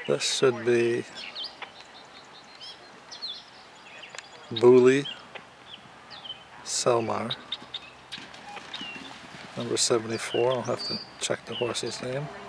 This should be Booley Selmar, number 74. I'll have to check the horse's name.